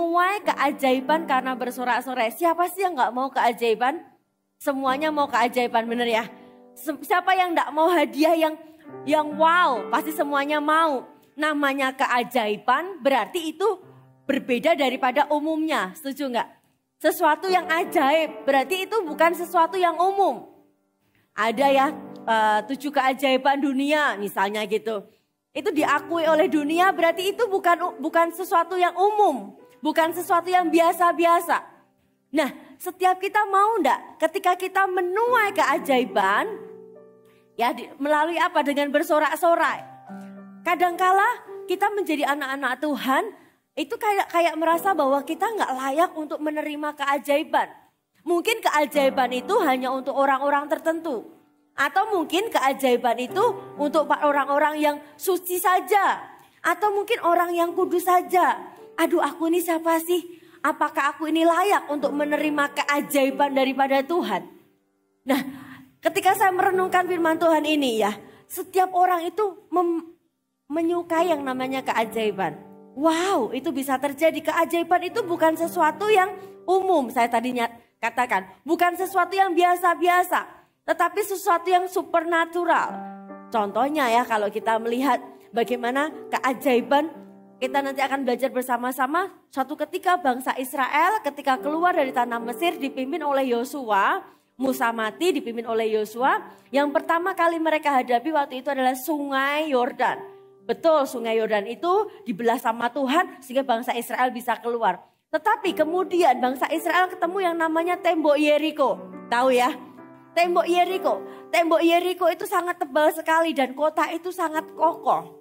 menuai keajaiban karena bersorak-sorai. Siapa sih yang gak mau keajaiban? Semuanya mau keajaiban, bener ya? Siapa yang gak mau hadiah yang wow? Pasti semuanya mau. Namanya keajaiban berarti itu berbeda daripada umumnya. Setuju gak? Sesuatu yang ajaib berarti itu bukan sesuatu yang umum. Ada ya 7 keajaiban dunia misalnya gitu. Itu diakui oleh dunia berarti itu bukan sesuatu yang umum. Bukan sesuatu yang biasa-biasa. Nah, setiap kita mau enggak ketika kita menuai keajaiban, ya melalui apa? Dengan bersorak-sorai. Kadangkala kita menjadi anak-anak Tuhan, itu kayak merasa bahwa kita enggak layak untuk menerima keajaiban. Mungkin keajaiban itu hanya untuk orang-orang tertentu. Atau mungkin keajaiban itu untuk orang-orang yang suci saja. Atau mungkin orang yang kudus saja. Aduh, aku ini siapa sih? Apakah aku ini layak untuk menerima keajaiban daripada Tuhan? Nah, ketika saya merenungkan firman Tuhan ini ya, setiap orang itu menyukai yang namanya keajaiban. Wow, itu bisa terjadi. Keajaiban itu bukan sesuatu yang umum, saya tadinya katakan. Bukan sesuatu yang biasa-biasa, tetapi sesuatu yang supernatural. Contohnya ya, kalau kita melihat bagaimana keajaiban, kita nanti akan belajar bersama-sama. Suatu ketika bangsa Israel ketika keluar dari tanah Mesir dipimpin oleh Yosua. Musa mati dipimpin oleh Yosua. Yang pertama kali mereka hadapi waktu itu adalah sungai Yordan. Betul, sungai Yordan itu dibelah sama Tuhan sehingga bangsa Israel bisa keluar. Tetapi kemudian bangsa Israel ketemu yang namanya tembok Yeriko. Tahu ya? Tembok Yeriko. Tembok Yeriko itu sangat tebal sekali dan kota itu sangat kokoh.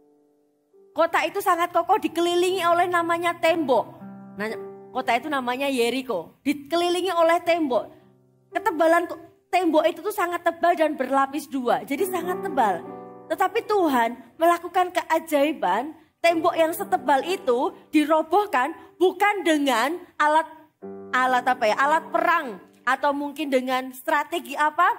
Kota itu sangat kokoh dikelilingi oleh namanya tembok. Nah, kota itu namanya Yeriko. Dikelilingi oleh tembok. Ketebalan tembok itu tuh sangat tebal dan berlapis 2. Jadi sangat tebal. Tetapi Tuhan melakukan keajaiban. Tembok yang setebal itu dirobohkan bukan dengan alat perang. Atau mungkin dengan strategi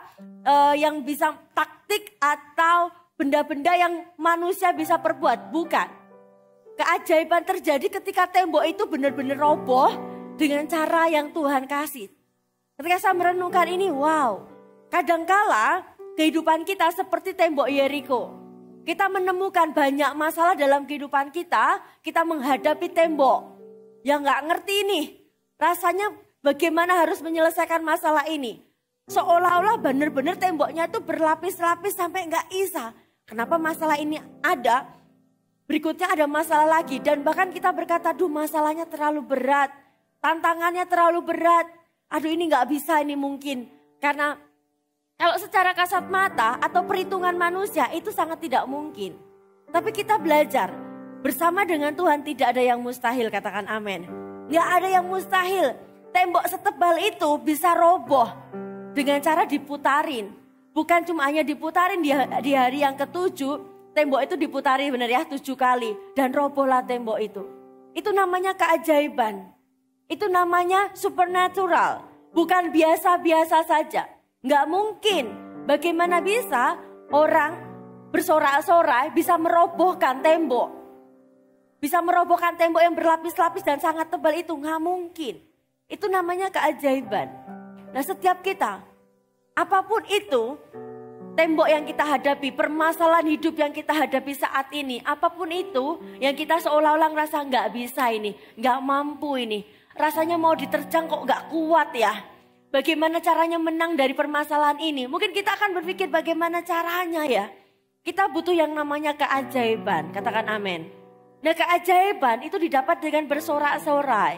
yang bisa taktik atau benda-benda yang manusia bisa perbuat. Bukan. Keajaiban terjadi ketika tembok itu benar-benar roboh dengan cara yang Tuhan kasih. Ketika saya merenungkan ini, wow. Kadangkala kehidupan kita seperti tembok Yeriko. Kita menemukan banyak masalah dalam kehidupan kita. Kita menghadapi tembok yang gak ngerti nih. Rasanya bagaimana harus menyelesaikan masalah ini. Seolah-olah benar-benar temboknya itu berlapis-lapis sampai gak bisa. Kenapa masalah ini ada? Berikutnya ada masalah lagi. Dan bahkan kita berkata, aduh masalahnya terlalu berat. Tantangannya terlalu berat. Aduh ini gak bisa ini mungkin. Karena kalau secara kasat mata atau perhitungan manusia itu sangat tidak mungkin. Tapi kita belajar. Bersama dengan Tuhan tidak ada yang mustahil, katakan amin. Gak ada yang mustahil. Tembok setebal itu bisa roboh dengan cara diputarin. Bukan cuma hanya diputarin di hari yang ke-7, tembok itu diputari benar ya 7 kali. Dan robohlah tembok itu. Itu namanya keajaiban. Itu namanya supernatural. Bukan biasa-biasa saja. Nggak mungkin. Bagaimana bisa orang bersorak-sorai bisa merobohkan tembok. Bisa merobohkan tembok yang berlapis-lapis dan sangat tebal itu. Nggak mungkin. Itu namanya keajaiban. Nah setiap kita, apapun itu, tembok yang kita hadapi, permasalahan hidup yang kita hadapi saat ini, apapun itu yang kita seolah-olah ngerasa nggak bisa ini, nggak mampu ini, rasanya mau diterjang kok nggak kuat ya. Bagaimana caranya menang dari permasalahan ini? Mungkin kita akan berpikir bagaimana caranya ya. Kita butuh yang namanya keajaiban, katakan amin. Nah keajaiban itu didapat dengan bersorak-sorai.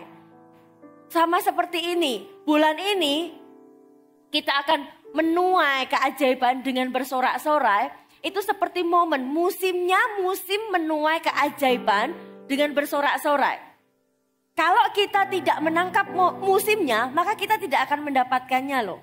Sama seperti ini, bulan ini kita akan menuai keajaiban dengan bersorak-sorai. Itu seperti momen, musim menuai keajaiban dengan bersorak-sorai. Kalau kita tidak menangkap musimnya, maka kita tidak akan mendapatkannya loh.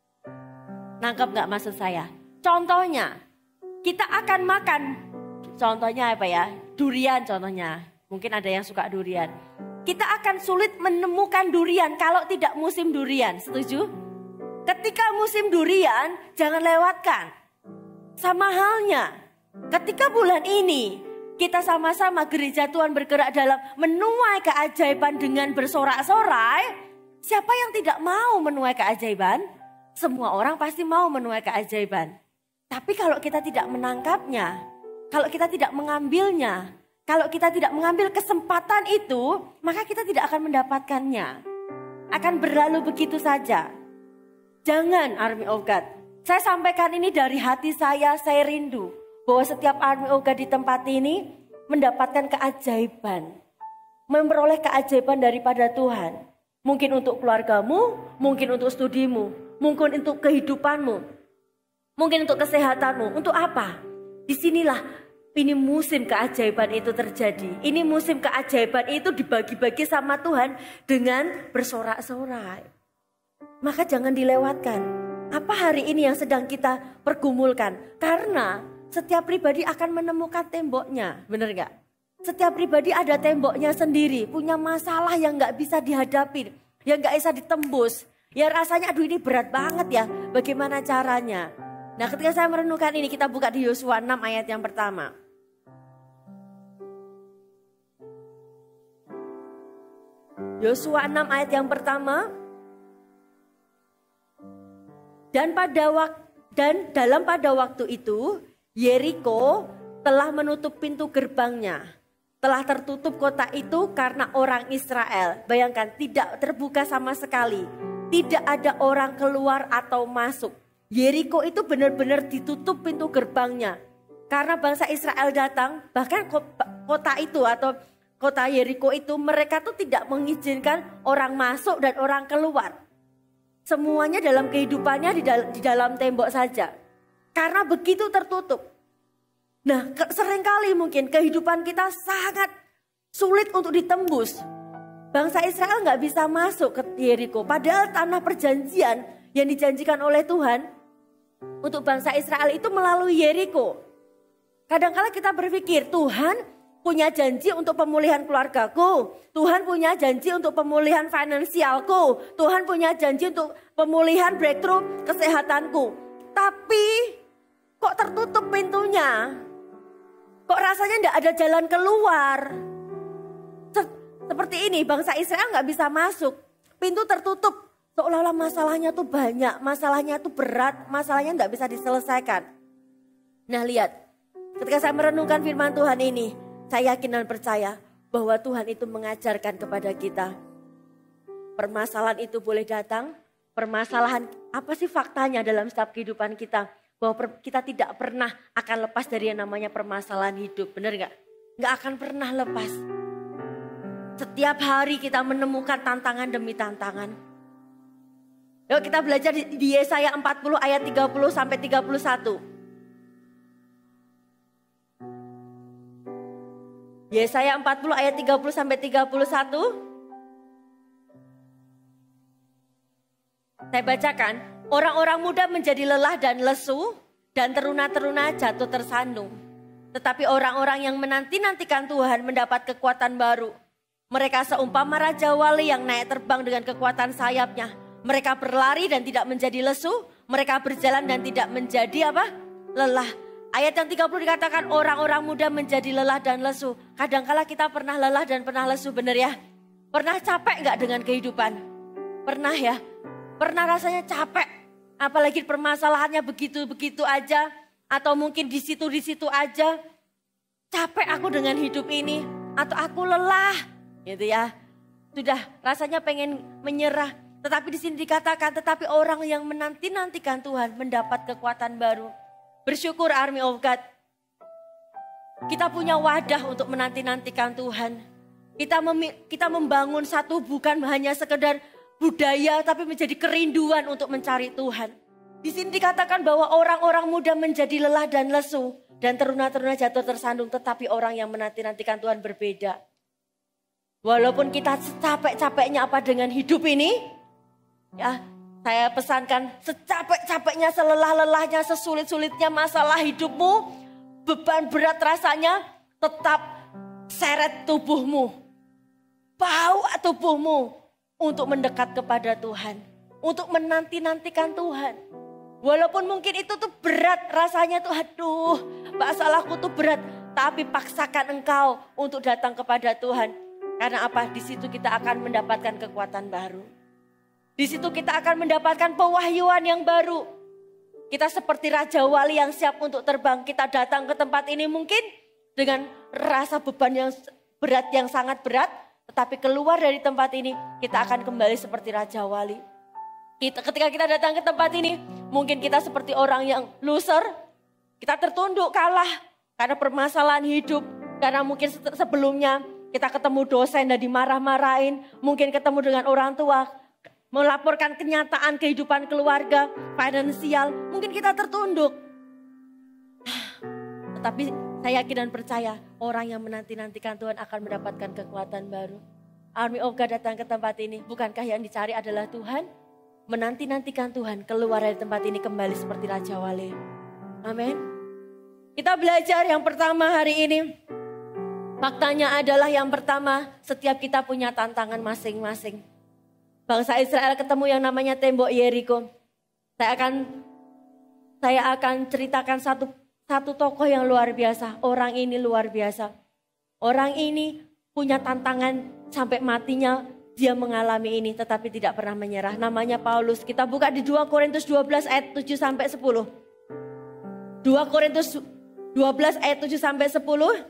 Nangkap gak maksud saya? Contohnya, kita akan makan, contohnya apa ya? Durian contohnya, mungkin ada yang suka durian. Kita akan sulit menemukan durian kalau tidak musim durian, setuju? Ketika musim durian, jangan lewatkan. Sama halnya, ketika bulan ini kita sama-sama gereja Tuhan bergerak dalam menuai keajaiban dengan bersorak-sorai. Siapa yang tidak mau menuai keajaiban? Semua orang pasti mau menuai keajaiban. Tapi kalau kita tidak menangkapnya, kalau kita tidak mengambilnya, kalau kita tidak mengambil kesempatan itu, maka kita tidak akan mendapatkannya. Akan berlalu begitu saja. Jangan, Army of God. Saya sampaikan ini dari hati saya rindu bahwa setiap Army of God di tempat ini mendapatkan keajaiban. Memperoleh keajaiban daripada Tuhan. Mungkin untuk keluargamu, mungkin untuk studimu, mungkin untuk kehidupanmu, mungkin untuk kesehatanmu. Untuk apa? Disinilah ini musim keajaiban itu terjadi. Ini musim keajaiban itu dibagi-bagi sama Tuhan dengan bersorak-sorai. Maka jangan dilewatkan. Apa hari ini yang sedang kita pergumulkan? Karena setiap pribadi akan menemukan temboknya, benar gak? Setiap pribadi ada temboknya sendiri, punya masalah yang gak bisa dihadapi, yang gak bisa ditembus. Ya rasanya aduh ini berat banget ya, bagaimana caranya? Nah ketika saya merenungkan ini, kita buka di Yosua 6 ayat yang pertama. Yosua 6 ayat yang pertama. Dan pada waktu itu Yeriko telah menutup pintu gerbangnya. Telah tertutup kota itu karena orang Israel. Bayangkan, tidak terbuka sama sekali. Tidak ada orang keluar atau masuk. Yeriko itu benar-benar ditutup pintu gerbangnya. Karena bangsa Israel datang, bahkan kota itu atau kota Yeriko itu mereka tuh tidak mengizinkan orang masuk dan orang keluar. Semuanya dalam kehidupannya di dalam tembok saja. Karena begitu tertutup. Nah, seringkali mungkin kehidupan kita sangat sulit untuk ditembus. Bangsa Israel nggak bisa masuk ke Yeriko. Padahal tanah perjanjian yang dijanjikan oleh Tuhan untuk bangsa Israel itu melalui Yeriko. Kadang-kala kita berpikir, Tuhan punya janji untuk pemulihan keluargaku. Tuhan punya janji untuk pemulihan finansialku. Tuhan punya janji untuk pemulihan breakthrough kesehatanku. Tapi kok tertutup pintunya? Kok rasanya tidak ada jalan keluar? Seperti ini, bangsa Israel nggak bisa masuk. Pintu tertutup. Seolah-olah masalahnya tuh banyak, masalahnya tuh berat, masalahnya nggak bisa diselesaikan. Nah lihat, ketika saya merenungkan firman Tuhan ini, saya yakin dan percaya bahwa Tuhan itu mengajarkan kepada kita. Permasalahan itu boleh datang. Permasalahan apa sih faktanya dalam setiap kehidupan kita. Bahwa kita tidak pernah akan lepas dari yang namanya permasalahan hidup. Benar gak? Gak akan pernah lepas. Setiap hari kita menemukan tantangan demi tantangan. Yuk kita belajar di Yesaya 40 ayat 30 sampai 31. Yesaya 40 ayat 30 sampai 31. Saya bacakan. Orang-orang muda menjadi lelah dan lesu, dan teruna-teruna jatuh tersandung. Tetapi orang-orang yang menanti-nantikan Tuhan mendapat kekuatan baru. Mereka seumpama Raja Wali yang naik terbang dengan kekuatan sayapnya. Mereka berlari dan tidak menjadi lesu. Mereka berjalan dan tidak menjadi apa? Lelah. Ayat yang 30 dikatakan orang-orang muda menjadi lelah dan lesu. Kadangkala kita pernah lelah dan pernah lesu, benar ya? Pernah capek gak dengan kehidupan? Pernah ya? Pernah rasanya capek? Apalagi permasalahannya begitu-begitu aja. Atau mungkin di situ aja. Capek aku dengan hidup ini. Atau aku lelah. Gitu ya. Sudah rasanya pengen menyerah. Tetapi di sini dikatakan, tetapi orang yang menanti-nantikan Tuhan mendapat kekuatan baru. Bersyukur Army of God. Kita punya wadah untuk menanti-nantikan Tuhan. Kita membangun satu bukan hanya sekedar budaya tapi menjadi kerinduan untuk mencari Tuhan. Di sini dikatakan bahwa orang-orang muda menjadi lelah dan lesu dan teruna-teruna jatuh tersandung, tetapi orang yang menanti-nantikan Tuhan berbeda. Walaupun kita secapek-capeknya apa dengan hidup ini, ya, saya pesankan secapek-capeknya, selelah-lelahnya, sesulit-sulitnya masalah hidupmu, beban berat rasanya, tetap seret tubuhmu, bawa tubuhmu untuk mendekat kepada Tuhan, untuk menanti-nantikan Tuhan. Walaupun mungkin itu tuh berat rasanya tuh, aduh masalahku tuh berat. tapi paksakan engkau untuk datang kepada Tuhan. Karena apa? Di situ kita akan mendapatkan kekuatan baru. Di situ kita akan mendapatkan pewahyuan yang baru. Kita seperti Raja Wali yang siap untuk terbang. Kita datang ke tempat ini mungkin dengan rasa beban yang berat, yang sangat berat. Tetapi keluar dari tempat ini, kita akan kembali seperti Raja Wali. Ketika kita datang ke tempat ini, mungkin kita seperti orang yang loser. Kita tertunduk, kalah karena permasalahan hidup. Karena mungkin sebelumnya kita ketemu dosen dan dimarah-marahin. Mungkin ketemu dengan orang tua, melaporkan kenyataan kehidupan keluarga, finansial. Mungkin kita tertunduk. Tetapi saya yakin dan percaya orang yang menanti-nantikan Tuhan akan mendapatkan kekuatan baru. Army of God datang ke tempat ini. Bukankah yang dicari adalah Tuhan? Menanti-nantikan Tuhan keluar dari tempat ini kembali seperti Raja Wali. Amin. Kita belajar yang pertama hari ini. Faktanya adalah yang pertama, setiap kita punya tantangan masing-masing. Bangsa Israel ketemu yang namanya tembok Yeriko. Saya akan ceritakan satu tokoh yang luar biasa. Orang ini luar biasa. Orang ini punya tantangan sampai matinya. Dia mengalami ini tetapi tidak pernah menyerah. Namanya Paulus. Kita buka di 2 Korintus 12 ayat 7 sampai 10. 2 Korintus 12 ayat 7 sampai 10.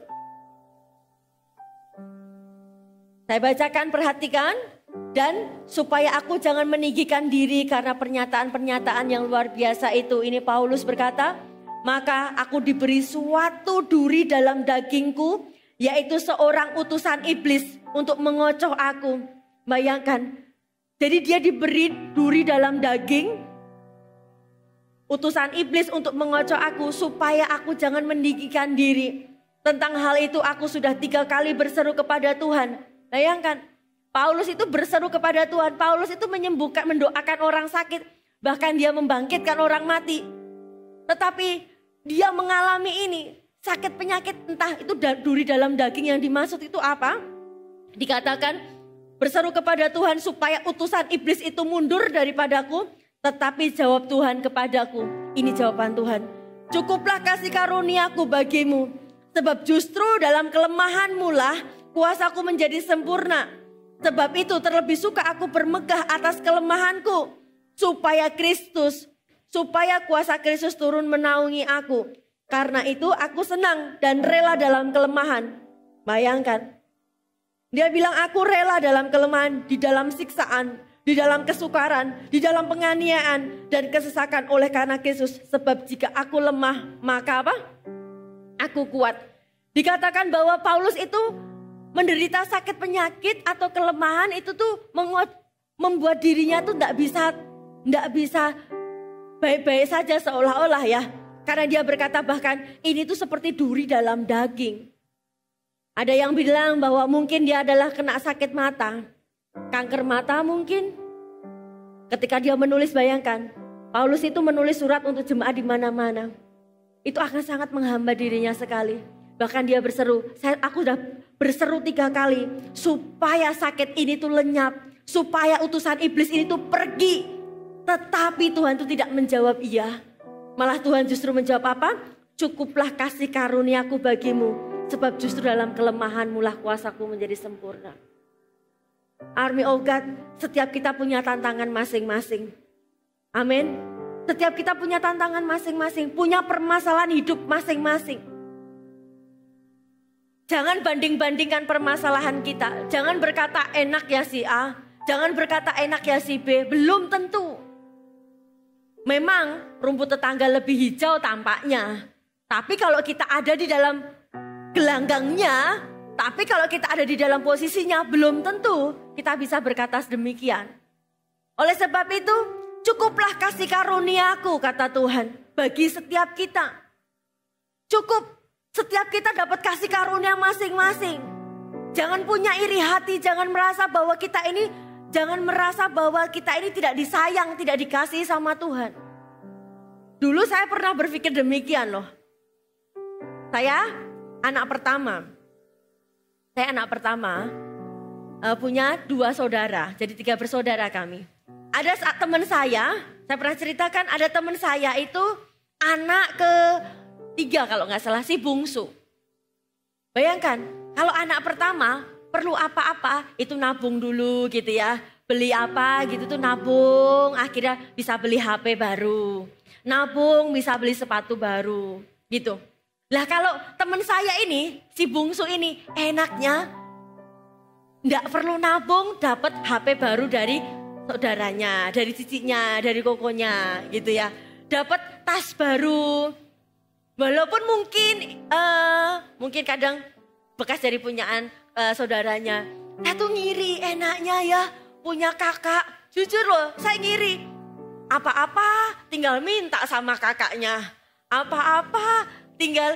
Saya bacakan, perhatikan. Dan supaya aku jangan meninggikan diri karena pernyataan-pernyataan yang luar biasa itu. Ini Paulus berkata, maka aku diberi suatu duri dalam dagingku, yaitu seorang utusan iblis untuk mengocoh aku. Bayangkan, jadi dia diberi duri dalam daging, utusan iblis untuk mengocoh aku supaya aku jangan meninggikan diri. Tentang hal itu aku sudah 3 kali berseru kepada Tuhan. Bayangkan, Paulus itu berseru kepada Tuhan. Paulus itu menyembuhkan, mendoakan orang sakit. Bahkan dia membangkitkan orang mati. Tetapi dia mengalami ini, sakit penyakit, entah itu duri dalam daging yang dimaksud itu apa. Dikatakan, berseru kepada Tuhan supaya utusan iblis itu mundur daripadaku. Tetapi jawab Tuhan kepadaku. Ini jawaban Tuhan. Cukuplah kasih karuniaku bagimu. Sebab justru dalam kelemahanmu lah kuasaku menjadi sempurna. Sebab itu terlebih suka aku bermegah atas kelemahanku. Supaya kuasa Kristus turun menaungi aku. Karena itu aku senang dan rela dalam kelemahan. Bayangkan. Dia bilang aku rela dalam kelemahan, di dalam siksaan, di dalam kesukaran, di dalam penganiayaan dan kesesakan oleh karena Kristus. Sebab jika aku lemah, maka apa? Aku kuat. Dikatakan bahwa Paulus itu menderita sakit penyakit atau kelemahan itu tuh membuat dirinya tuh tidak bisa baik-baik saja seolah-olah ya. Karena dia berkata bahkan ini tuh seperti duri dalam daging. Ada yang bilang bahwa mungkin dia adalah kena sakit mata. Kanker mata mungkin. Ketika dia menulis, bayangkan. Paulus itu menulis surat untuk jemaat di mana-mana. Itu akan sangat menghamba dirinya sekali. Bahkan dia berseru, aku sudah berseru 3 kali. Supaya sakit ini tuh lenyap. Supaya utusan iblis ini tuh pergi. Tetapi Tuhan tuh tidak menjawab iya. Malah Tuhan justru menjawab apa? Cukuplah kasih karuniaku bagimu. Sebab justru dalam kelemahanmu lah kuasaku menjadi sempurna. Army of God, setiap kita punya tantangan masing-masing. Amin. Setiap kita punya tantangan masing-masing. Punya permasalahan hidup masing-masing. Jangan banding-bandingkan permasalahan kita. Jangan berkata enak ya si A. Jangan berkata enak ya si B. Belum tentu. Memang rumput tetangga lebih hijau tampaknya. Tapi kalau kita ada di dalam gelanggangnya, tapi kalau kita ada di dalam posisinya, belum tentu kita bisa berkata sedemikian. Oleh sebab itu, cukuplah kasih karuniaku, kata Tuhan, bagi setiap kita. Cukup, setiap kita dapat kasih karunia masing-masing. Jangan punya iri hati, jangan merasa bahwa kita ini tidak disayang, tidak dikasihi sama Tuhan. Dulu saya pernah berpikir demikian loh. Saya anak pertama, punya 2 saudara, jadi 3 bersaudara kami. Ada teman saya pernah ceritakan ada teman saya itu anak ke-3 kalau nggak salah, si bungsu. Bayangkan, kalau anak pertama perlu apa-apa itu nabung dulu gitu ya. Beli apa gitu tuh nabung, akhirnya bisa beli HP baru. Nabung bisa beli sepatu baru gitu. Lah kalau teman saya ini, si bungsu ini enaknya nggak perlu nabung, dapat HP baru dari saudaranya, dari cicinya, dari kokonya gitu ya. Dapat tas baru. Walaupun mungkin kadang bekas dari punyaan saudaranya. Saya tuh ngiri enaknya ya punya kakak. Jujur loh saya ngiri. Apa-apa tinggal minta sama kakaknya. Apa-apa tinggal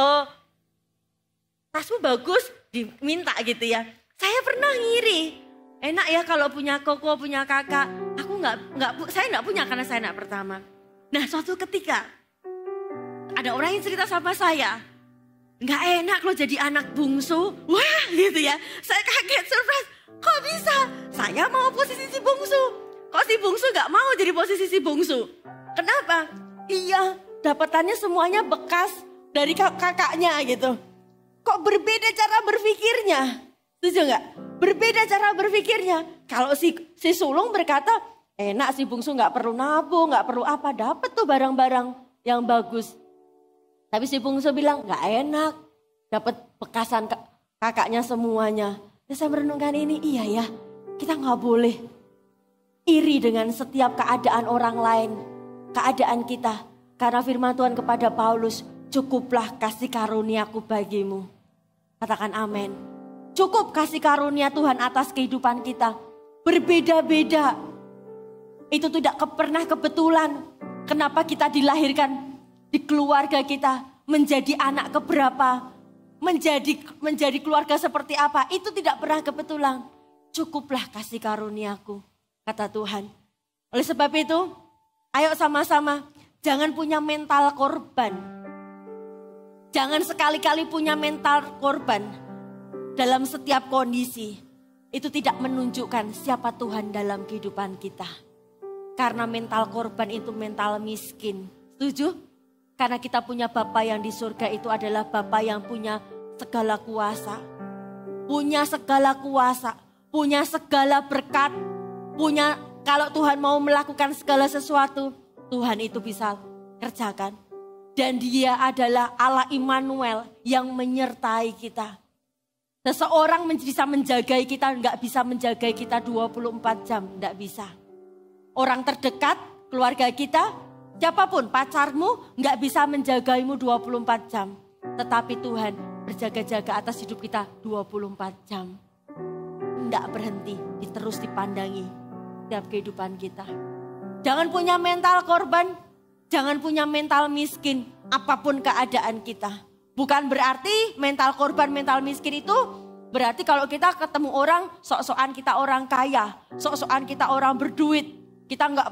tasmu bagus diminta gitu ya. Saya pernah ngiri. Enak ya kalau punya koko, punya kakak. Saya nggak punya karena saya anak pertama. Nah suatu ketika ada orang yang cerita sama saya, nggak enak loh jadi anak bungsu. Wah gitu ya, saya kaget surprise. Kok bisa? Saya mau posisi si bungsu. Kok si bungsu nggak mau jadi posisi si bungsu? Kenapa? Iya, dapatannya semuanya bekas dari kakaknya gitu. Kok berbeda cara berpikirnya? Setuju nggak? Berbeda cara berpikirnya. Kalau si sulung berkata, enak si bungsu nggak perlu nabung, nggak perlu apa, dapat tuh barang-barang yang bagus. Tapi si bungsu bilang nggak enak, dapat bekasan kakaknya semuanya. Dan saya merenungkan ini, iya ya, kita nggak boleh iri dengan setiap keadaan orang lain, keadaan kita. Karena firman Tuhan kepada Paulus, cukuplah kasih karuniaku bagimu. Katakan amin. Cukup kasih karunia Tuhan atas kehidupan kita. Berbeda-beda. Itu tidak pernah kebetulan. Kenapa kita dilahirkan di keluarga kita, menjadi anak keberapa, menjadi keluarga seperti apa, itu tidak pernah kebetulan. Cukuplah kasih karuniaku, kata Tuhan. Oleh sebab itu, ayo sama-sama, jangan punya mental korban. Jangan sekali-kali punya mental korban dalam setiap kondisi. Itu tidak menunjukkan siapa Tuhan dalam kehidupan kita. Karena mental korban itu mental miskin. Setuju? Karena kita punya Bapa yang di surga itu adalah Bapa yang punya segala kuasa. Punya segala kuasa. Punya segala berkat. Kalau Tuhan mau melakukan segala sesuatu, Tuhan itu bisa kerjakan. Dan Dia adalah Allah Immanuel yang menyertai kita. Seseorang bisa menjagai kita, enggak bisa menjagai kita 24 jam, enggak bisa. Orang terdekat, keluarga kita, siapapun pacarmu enggak bisa menjagaimu 24 jam. Tetapi Tuhan berjaga-jaga atas hidup kita 24 jam. Enggak berhenti, terus dipandangi setiap kehidupan kita. Jangan punya mental korban, jangan punya mental miskin apapun keadaan kita. Bukan berarti mental korban, mental miskin itu berarti kalau kita ketemu orang, sok-sokan kita orang kaya, sok-sokan kita orang berduit, kita nggak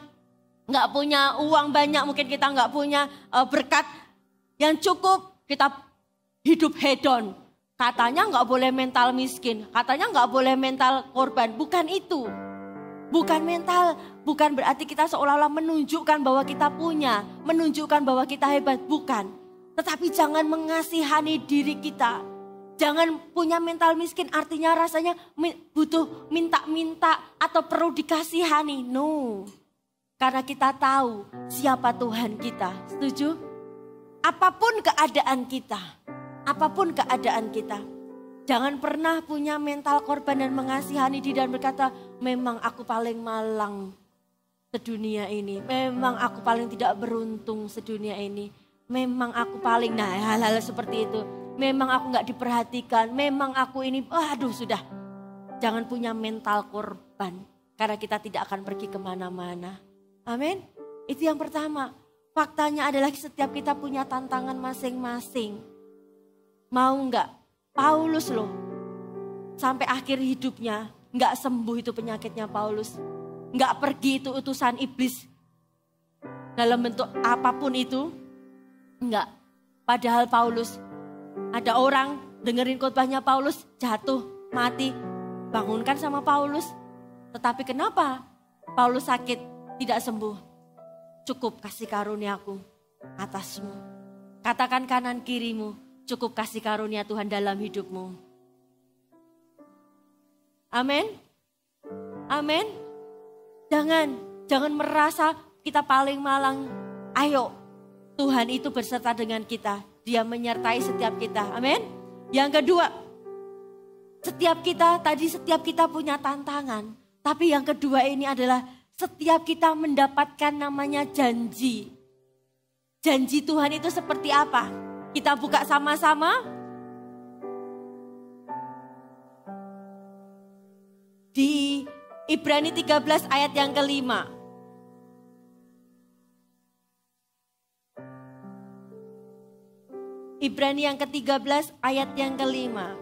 punya uang banyak, mungkin kita nggak punya berkat yang cukup, kita hidup hedon. Katanya nggak boleh mental miskin, katanya nggak boleh mental korban, bukan itu. Bukan mental, bukan berarti kita seolah-olah menunjukkan bahwa kita punya, menunjukkan bahwa kita hebat, bukan. Tetapi jangan mengasihani diri kita. Jangan punya mental miskin artinya rasanya butuh minta-minta atau perlu dikasihani. No. Karena kita tahu siapa Tuhan kita. Setuju? Apapun keadaan kita. Apapun keadaan kita. Jangan pernah punya mental korban dan mengasihani diri dan berkata, memang aku paling malang sedunia ini. Memang aku paling tidak beruntung sedunia ini. Memang aku paling, hal-hal seperti itu. Memang aku gak diperhatikan. Memang aku ini, aduh sudah. Jangan punya mental korban. Karena kita tidak akan pergi kemana-mana. Amin. Itu yang pertama. Faktanya adalah setiap kita punya tantangan masing-masing. Mau gak? Paulus loh. Sampai akhir hidupnya gak sembuh itu penyakitnya Paulus. Gak pergi itu utusan iblis. Dalam bentuk apapun itu. Enggak, padahal Paulus, ada orang dengerin khotbahnya Paulus jatuh, mati, bangunkan sama Paulus. Tetapi kenapa Paulus sakit tidak sembuh? Cukup kasih karuniaku atasmu. Katakan kanan kirimu, cukup kasih karunia Tuhan dalam hidupmu. Amin. Amin. Jangan merasa kita paling malang. Ayo, Tuhan itu berserta dengan kita. Dia menyertai setiap kita. Amin. Yang kedua, setiap kita punya tantangan. Tapi yang kedua ini adalah setiap kita mendapatkan namanya janji. Janji Tuhan itu seperti apa? Kita buka sama-sama. Di Ibrani 13 ayat yang kelima. Ibrani yang ke-13 ayat yang kelima.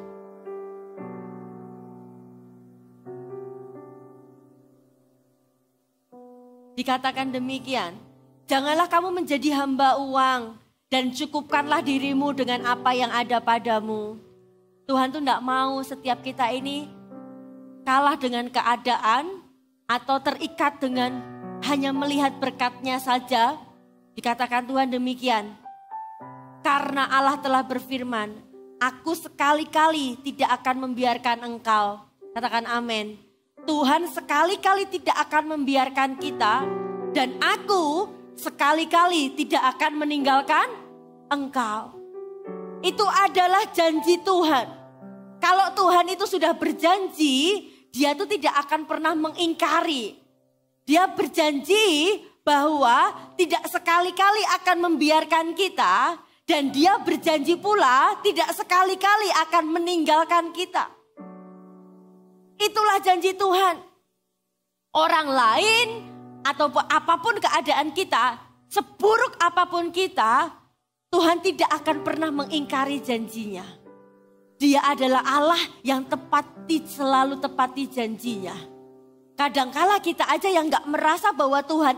Dikatakan demikian, janganlah kamu menjadi hamba uang dan cukupkanlah dirimu dengan apa yang ada padamu. Tuhan tuh tidak mau setiap kita ini kalah dengan keadaan atau terikat dengan hanya melihat berkat-Nya saja. Dikatakan Tuhan demikian, karena Allah telah berfirman, aku sekali-kali tidak akan membiarkan engkau. Katakan amin. Tuhan sekali-kali tidak akan membiarkan kita dan aku sekali-kali tidak akan meninggalkan engkau. Itu adalah janji Tuhan. Kalau Tuhan itu sudah berjanji, Dia tuh tidak akan pernah mengingkari. Dia berjanji bahwa tidak sekali-kali akan membiarkan kita dan Dia berjanji pula tidak sekali-kali akan meninggalkan kita. Itulah janji Tuhan. Orang lain atau apapun keadaan kita, seburuk apapun kita, Tuhan tidak akan pernah mengingkari janjinya. Dia adalah Allah yang selalu tepati janjinya. Kadangkala kita aja yang gak merasa bahwa Tuhan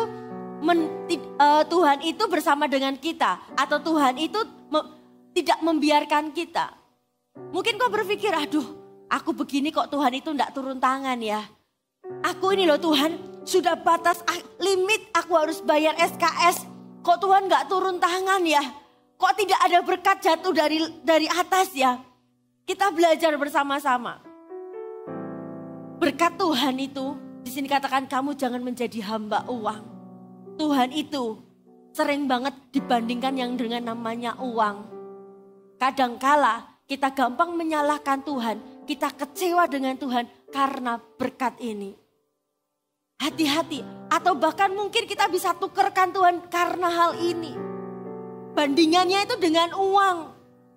itu bersama dengan kita. Atau Tuhan itu tidak membiarkan kita. Mungkin kau berpikir, aduh, aku begini kok Tuhan itu enggak turun tangan ya. Aku ini loh Tuhan, sudah batas limit aku harus bayar SKS. Kok Tuhan enggak turun tangan ya? Kok tidak ada berkat jatuh dari atas ya? Kita belajar bersama-sama. Berkat Tuhan itu, di sini katakan kamu jangan menjadi hamba uang. Tuhan itu sering banget dibandingkan yang dengan namanya uang. Kadangkala kita gampang menyalahkan Tuhan. Kita kecewa dengan Tuhan karena berkat ini. Hati-hati. Atau bahkan mungkin kita bisa tukarkan Tuhan karena hal ini. Bandingannya itu dengan uang.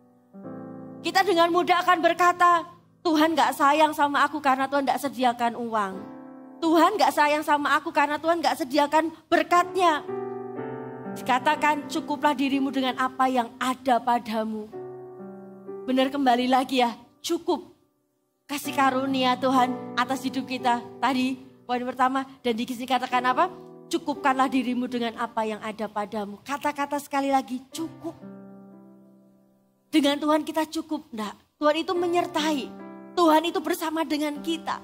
Kita dengan mudah akan berkata, Tuhan gak sayang sama aku karena Tuhan gak sediakan uang. Tuhan gak sayang sama aku karena Tuhan gak sediakan berkatnya. Dikatakan cukuplah dirimu dengan apa yang ada padamu. Benar kembali lagi ya, cukup. Kasih karunia Tuhan atas hidup kita. Tadi poin pertama dan di sini katakan apa? Cukupkanlah dirimu dengan apa yang ada padamu. Kata-kata sekali lagi cukup. Dengan Tuhan kita cukup enggak? Tuhan itu menyertai. Tuhan itu bersama dengan kita.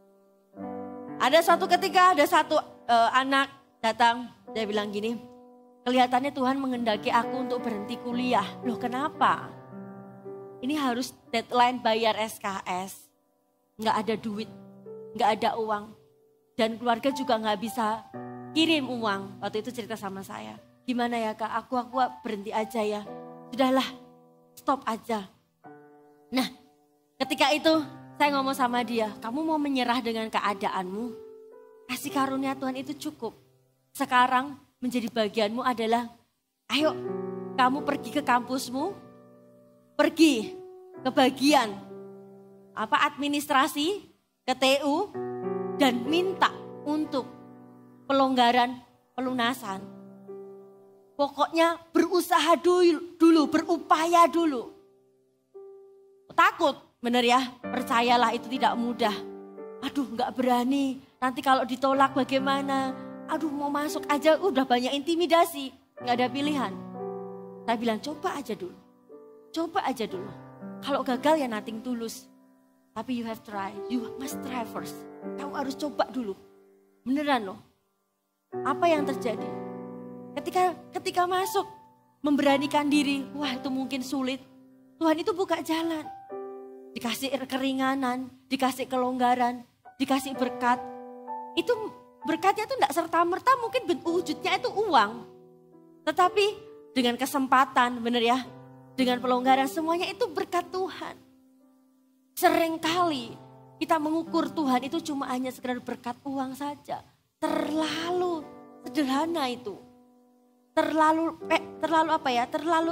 Ada suatu ketika ada satu anak datang. Dia bilang gini, kelihatannya Tuhan menghendaki aku untuk berhenti kuliah. Loh kenapa? Ini harus deadline bayar SKS. Nggak ada duit, nggak ada uang. Dan keluarga juga nggak bisa kirim uang. Waktu itu cerita sama saya. Gimana ya kak, aku berhenti aja ya. Sudahlah, stop aja. Nah, ketika itu saya ngomong sama dia, kamu mau menyerah dengan keadaanmu? Kasih karunia Tuhan itu cukup. Sekarang menjadi bagianmu adalah, ayo kamu pergi ke kampusmu, pergi ke bagian administrasi, ke TU, dan minta untuk pelonggaran pelunasan. Pokoknya berusaha dulu, berupaya dulu. Takut, bener ya, percayalah itu tidak mudah. Aduh gak berani, nanti kalau ditolak bagaimana? Aduh mau masuk aja udah banyak intimidasi, gak ada pilihan. Saya bilang coba aja dulu. Kalau gagal ya nothing tulus. Tapi you must try first. Kamu harus coba dulu. Beneran loh. Apa yang terjadi? Ketika masuk, memberanikan diri, wah itu mungkin sulit. Tuhan itu buka jalan. Dikasih keringanan, dikasih kelonggaran, dikasih berkat. Itu berkatnya itu enggak serta-merta mungkin wujudnya itu uang. Tetapi dengan kesempatan, benar ya, dengan pelonggaran semuanya itu berkat Tuhan. Seringkali kita mengukur Tuhan itu cuma hanya sekedar berkat uang saja. Terlalu sederhana itu. Terlalu apa ya?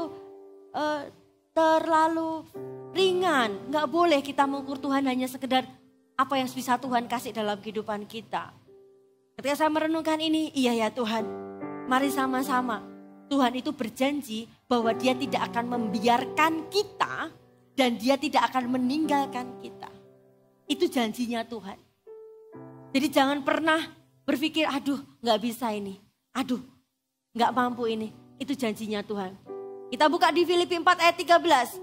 Terlalu ringan. Nggak boleh kita mengukur Tuhan hanya sekedar apa yang bisa Tuhan kasih dalam kehidupan kita. Ketika saya merenungkan ini, iya ya Tuhan, mari sama-sama. Tuhan itu berjanji bahwa Dia tidak akan membiarkan kita dan Dia tidak akan meninggalkan kita. Itu janjinya Tuhan. Jadi jangan pernah berpikir, aduh nggak bisa ini, aduh nggak mampu ini. Itu janjinya Tuhan. Kita buka di Filipi 4 ayat 13.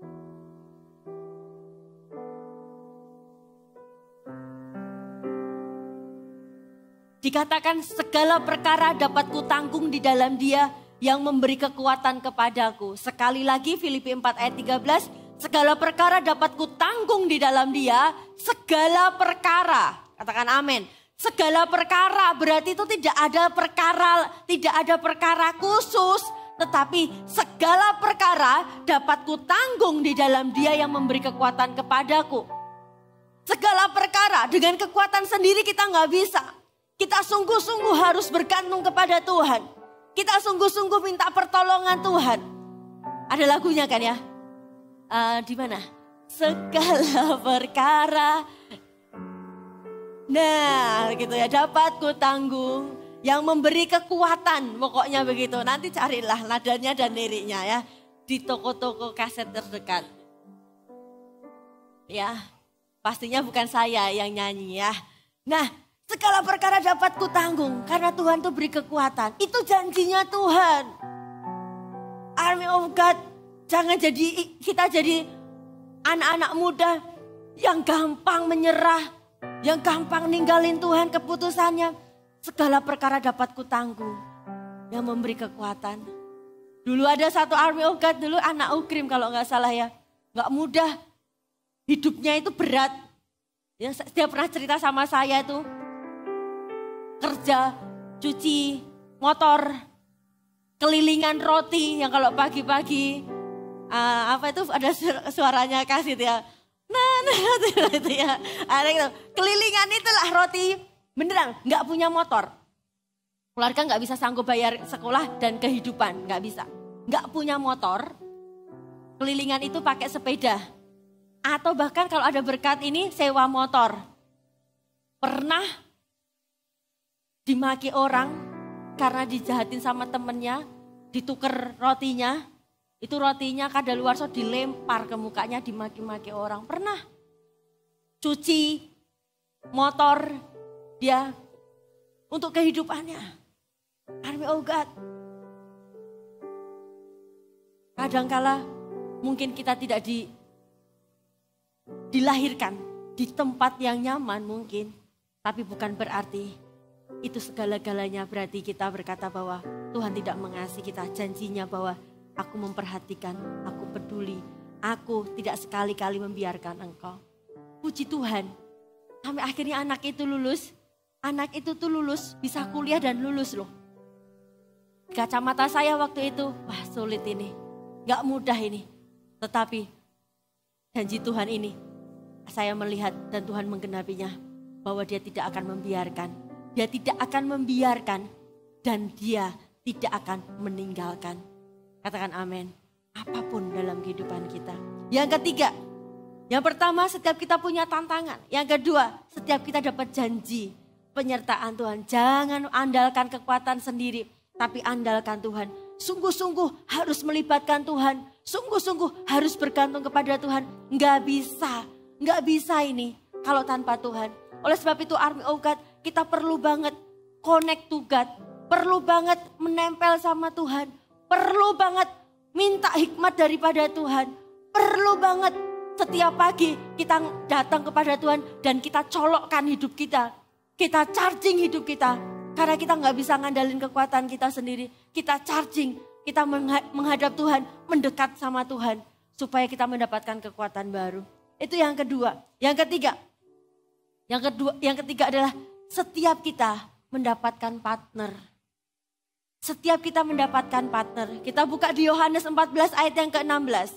Dikatakan segala perkara dapat kutanggung di dalam Dia yang memberi kekuatan kepadaku. Sekali lagi Filipi 4 ayat 13. Segala perkara dapat kutanggung di dalam Dia. Segala perkara. Katakan amin. Segala perkara berarti itu tidak ada perkara khusus. Tetapi segala perkara dapat kutanggung di dalam Dia yang memberi kekuatan kepadaku. Segala perkara dengan kekuatan sendiri kita nggak bisa. Kita sungguh-sungguh harus bergantung kepada Tuhan. Kita sungguh-sungguh minta pertolongan Tuhan. Ada lagunya kan ya? Di mana? Segala perkara. Nah gitu ya, dapat ku tanggung. Yang memberi kekuatan, pokoknya begitu. Nanti carilah nadanya dan liriknya ya. Di toko-toko kaset terdekat. Ya, pastinya bukan saya yang nyanyi ya. Nah, segala perkara dapat kutanggung karena Tuhan tuh beri kekuatan. Itu janjinya Tuhan. Army of God, jangan kita jadi anak-anak muda yang gampang menyerah, yang gampang ninggalin Tuhan keputusannya. Segala perkara dapat kutanggung yang memberi kekuatan. Dulu ada satu Army of God, dulu anak Ukrim kalau nggak salah ya. Nggak mudah, hidupnya itu berat. Ya, dia pernah cerita sama saya itu. Kerja, cuci motor, kelilingan roti yang kalau pagi-pagi apa itu ada suaranya kasih ya. Itu ya. Ada gitu. Kelilingan itulah roti, beneran nggak punya motor. Keluarga nggak bisa sanggup bayar sekolah dan kehidupan, nggak bisa. Nggak punya motor, kelilingan itu pakai sepeda. Atau bahkan kalau ada berkat ini sewa motor. Pernah dimaki orang karena dijahatin sama temennya, dituker rotinya, itu rotinya kadaluarsa dilempar ke mukanya, dimaki-maki orang. Pernah cuci motor dia untuk kehidupannya. Army of God. Kadangkala mungkin kita tidak dilahirkan di tempat yang nyaman mungkin, tapi bukan berarti itu segala-galanya. Berarti kita berkata bahwa Tuhan tidak mengasihi kita. Janjinya bahwa aku memperhatikan, aku peduli, aku tidak sekali-kali membiarkan engkau. Puji Tuhan, sampai akhirnya anak itu lulus. Anak itu tuh lulus, bisa kuliah dan lulus loh. Kacamata saya waktu itu, wah sulit ini, gak mudah ini. Tetapi janji Tuhan ini, saya melihat dan Tuhan menggenapinya. Bahwa Dia tidak akan membiarkan. Dia tidak akan membiarkan dan Dia tidak akan meninggalkan. Katakan amin. Apapun dalam kehidupan kita. Yang ketiga, yang pertama setiap kita punya tantangan. Yang kedua, setiap kita dapat janji penyertaan Tuhan. Jangan andalkan kekuatan sendiri, tapi andalkan Tuhan. Sungguh-sungguh harus melibatkan Tuhan. Sungguh-sungguh harus bergantung kepada Tuhan. Nggak bisa ini kalau tanpa Tuhan. Oleh sebab itu Army of God, kita perlu banget connect to God. Perlu banget menempel sama Tuhan. Perlu banget minta hikmat daripada Tuhan. Perlu banget setiap pagi kita datang kepada Tuhan dan kita colokkan hidup kita. Kita charging hidup kita. Karena kita gak bisa ngandalin kekuatan kita sendiri. Kita charging, kita menghadap Tuhan, mendekat sama Tuhan. supaya kita mendapatkan kekuatan baru. Itu yang kedua. Yang ketiga adalah setiap kita mendapatkan partner. Setiap kita mendapatkan partner. Kita buka di Yohanes 14 ayat yang ke-16.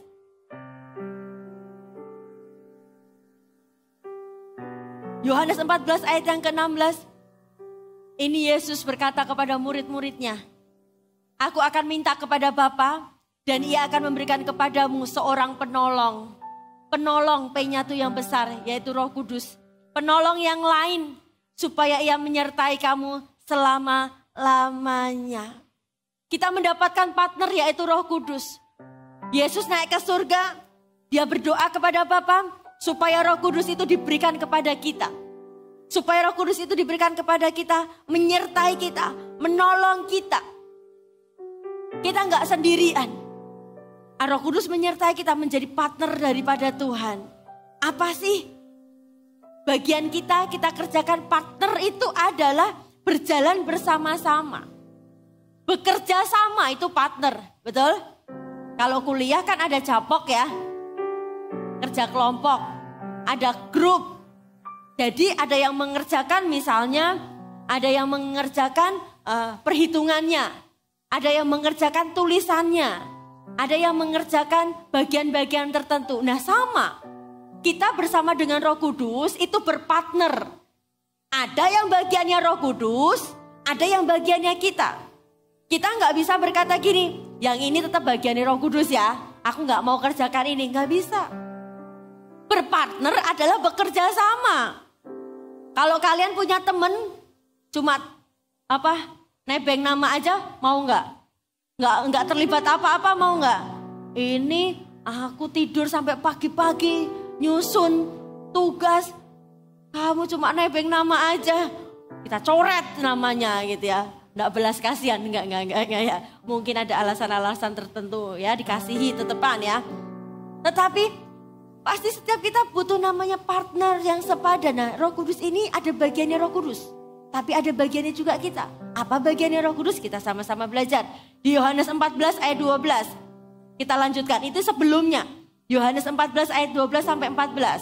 Yohanes 14 ayat yang ke-16. Ini Yesus berkata kepada murid-muridnya. Aku akan minta kepada Bapa dan ia akan memberikan kepadamu seorang penolong. Penolong P-nya itu yang besar yaitu Roh Kudus. Penolong yang lain supaya ia menyertai kamu selama-lamanya. Kita mendapatkan partner yaitu Roh Kudus. Yesus naik ke surga, dia berdoa kepada Bapa supaya Roh Kudus itu diberikan kepada kita. Supaya Roh Kudus itu diberikan kepada kita, menyertai kita, menolong kita. Kita nggak sendirian. Roh Kudus menyertai kita menjadi partner daripada Tuhan. Apa sih? Bagian kita kerjakan. Partner itu adalah berjalan bersama-sama. Bekerja sama itu partner, betul? Kalau kuliah kan ada japok ya. Kerja kelompok, ada grup. Jadi ada yang mengerjakan misalnya, ada yang mengerjakan perhitungannya. Ada yang mengerjakan tulisannya. Ada yang mengerjakan bagian-bagian tertentu. Nah sama. Kita bersama dengan Roh Kudus itu berpartner. Ada yang bagiannya Roh Kudus, ada yang bagiannya kita. Kita nggak bisa berkata gini, yang ini tetap bagiannya Roh Kudus ya. Aku nggak mau kerjakan ini, nggak bisa. Berpartner adalah bekerja sama. Kalau kalian punya temen, cuma nebeng nama aja, mau nggak? Nggak terlibat apa-apa, mau nggak? Ini aku tidur sampai pagi-pagi. Nyusun tugas, kamu cuma nebeng nama aja, kita coret namanya gitu ya, nggak belas kasihan, enggak ya, mungkin ada alasan-alasan tertentu ya dikasihi tetepan ya, tetapi pasti setiap kita butuh namanya partner yang sepadan. Nah, Roh Kudus ini ada bagiannya Roh Kudus, tapi ada bagiannya juga kita. Apa bagiannya Roh Kudus? Kita sama-sama belajar di Yohanes 14 ayat 12. Kita lanjutkan, itu sebelumnya. Yohanes 14 ayat 12 sampai 14.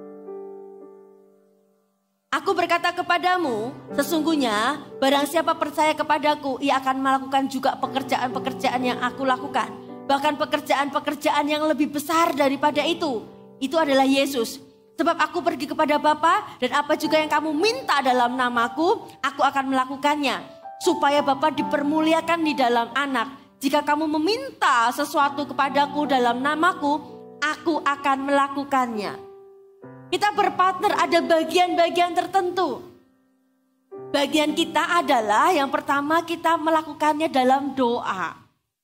Aku berkata kepadamu, sesungguhnya barang siapa percaya kepadaku, ia akan melakukan juga pekerjaan-pekerjaan yang aku lakukan. Bahkan pekerjaan-pekerjaan yang lebih besar daripada itu. Itu adalah Yesus. Sebab aku pergi kepada Bapa dan apa juga yang kamu minta dalam namaku, aku akan melakukannya. Supaya Bapa dipermuliakan di dalam anak. Jika kamu meminta sesuatu kepadaku dalam namaku, aku akan melakukannya. Kita berpartner, ada bagian-bagian tertentu. Bagian kita adalah yang pertama kita melakukannya dalam doa.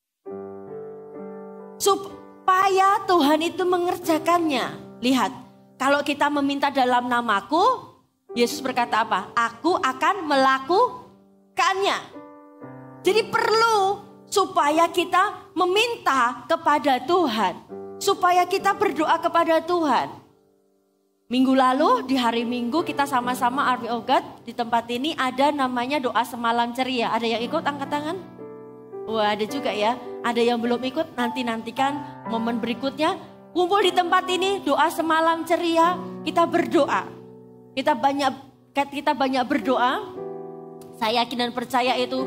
Supaya Tuhan itu mengerjakannya. Lihat, kalau kita meminta dalam namaku, Yesus berkata apa? Aku akan melakukannya. Jadi perlu supaya kita meminta kepada Tuhan. Supaya kita berdoa kepada Tuhan. Minggu lalu di hari Minggu kita sama-sama Army of God di tempat ini ada namanya doa semalam ceria. Ada yang ikut angkat tangan? Wah ada juga ya. Ada yang belum ikut, nantikan momen berikutnya. Kumpul di tempat ini doa semalam ceria. Kita berdoa. Kita banyak berdoa. Saya yakin dan percaya itu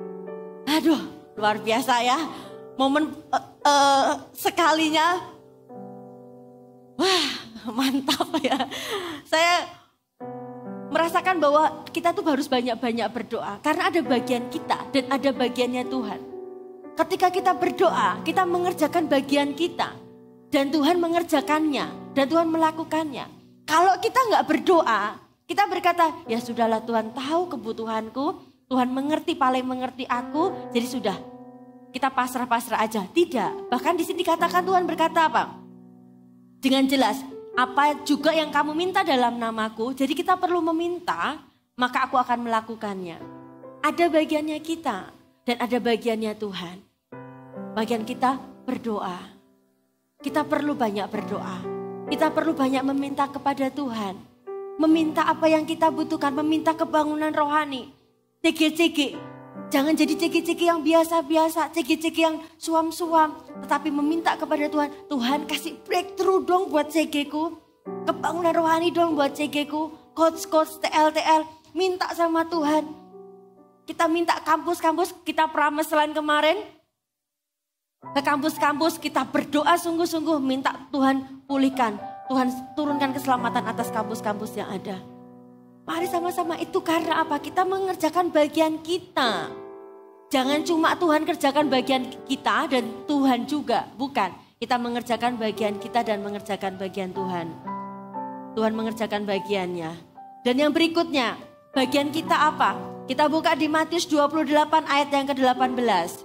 luar biasa ya. Momen sekalinya, wah mantap ya. Saya merasakan bahwa kita tuh harus banyak-banyak berdoa. Karena ada bagian kita dan ada bagiannya Tuhan. Ketika kita berdoa, kita mengerjakan bagian kita. Dan Tuhan mengerjakannya. Dan Tuhan melakukannya. Kalau kita nggak berdoa, kita berkata, ya sudahlah Tuhan tahu kebutuhanku. Tuhan paling mengerti aku, jadi sudah. Kita pasrah-pasrah aja. Tidak. Bahkan di sini dikatakan Tuhan berkata apa? Dengan jelas. Apa juga yang kamu minta dalam namaku. Jadi kita perlu meminta. Maka aku akan melakukannya. Ada bagiannya kita. Dan ada bagiannya Tuhan. Bagian kita berdoa. Kita perlu banyak berdoa. Kita perlu banyak meminta kepada Tuhan. Meminta apa yang kita butuhkan. Meminta kebangunan rohani. CG-CG. Jangan jadi ceki-ceki yang biasa-biasa, ceki-ceki yang suam-suam. Tetapi meminta kepada Tuhan, Tuhan kasih breakthrough dong buat cekiku. Kebangunan rohani dong buat cekiku. Coach-coach, TL-TL, minta sama Tuhan. Kita minta kampus-kampus, kita prames selain kemarin. Ke kampus-kampus kita berdoa sungguh-sungguh, minta Tuhan pulihkan. Tuhan turunkan keselamatan atas kampus-kampus yang ada. Mari sama-sama, itu karena apa? Kita mengerjakan bagian kita. Jangan cuma Tuhan kerjakan bagian kita dan Tuhan juga. Bukan, kita mengerjakan bagian kita dan mengerjakan bagian Tuhan. Tuhan mengerjakan bagiannya. Dan yang berikutnya, bagian kita apa? Kita buka di Matius 28 ayat yang ke-18.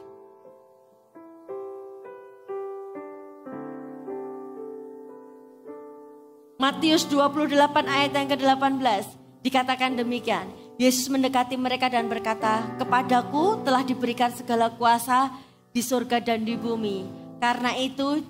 Matius 28 ayat yang ke-18. Dikatakan demikian, Yesus mendekati mereka dan berkata, kepadaku telah diberikan segala kuasa di surga dan di bumi. Karena itu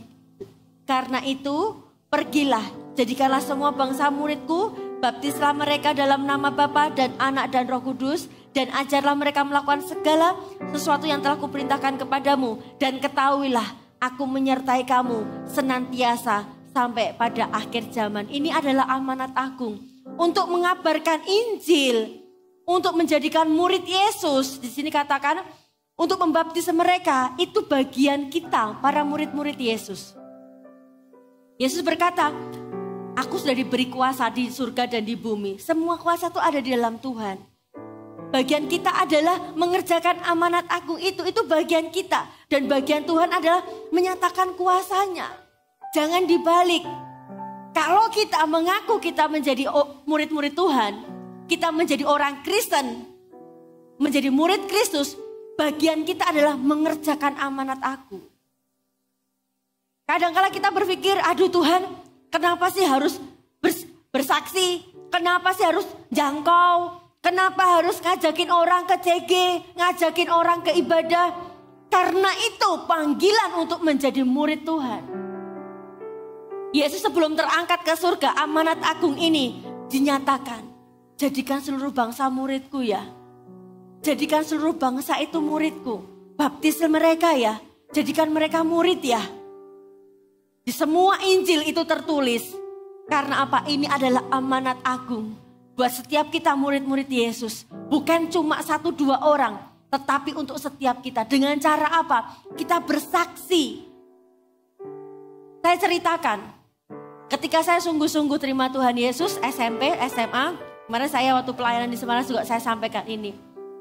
pergilah, jadikanlah semua bangsa muridku, baptislah mereka dalam nama Bapa dan Anak dan Roh Kudus, dan ajarlah mereka melakukan segala sesuatu yang telah kuperintahkan kepadamu. Dan ketahuilah, aku menyertai kamu senantiasa sampai pada akhir zaman. Ini adalah amanat agung. Untuk mengabarkan Injil, untuk menjadikan murid Yesus. Di sini katakan untuk membaptis mereka, itu bagian kita para murid-murid Yesus. Yesus berkata, aku sudah diberi kuasa di surga dan di bumi. Semua kuasa itu ada di dalam Tuhan. Bagian kita adalah mengerjakan amanat agung itu bagian kita. Dan bagian Tuhan adalah menyatakan kuasanya. Jangan dibalik. Kalau kita mengaku kita menjadi murid-murid Tuhan, kita menjadi orang Kristen, menjadi murid Kristus, bagian kita adalah mengerjakan amanat aku. Kadang-kala kita berpikir, aduh Tuhan, kenapa sih harus bersaksi? Kenapa sih harus jangkau? Kenapa harus ngajakin orang ke CG, ngajakin orang ke ibadah? Karena itu panggilan untuk menjadi murid Tuhan. Yesus sebelum terangkat ke surga, amanat agung ini dinyatakan. Jadikan seluruh bangsa muridku ya. Jadikan seluruh bangsa itu muridku. Baptis mereka ya. Jadikan mereka murid ya. Di semua Injil itu tertulis. Karena apa? Ini adalah amanat agung. Buat setiap kita murid-murid Yesus. Bukan cuma 1-2 orang. Tetapi untuk setiap kita. Dengan cara apa? Kita bersaksi. Saya ceritakan. Ketika saya sungguh-sungguh terima Tuhan Yesus, SMP, SMA, kemarin saya waktu pelayanan di Semarang juga saya sampaikan ini.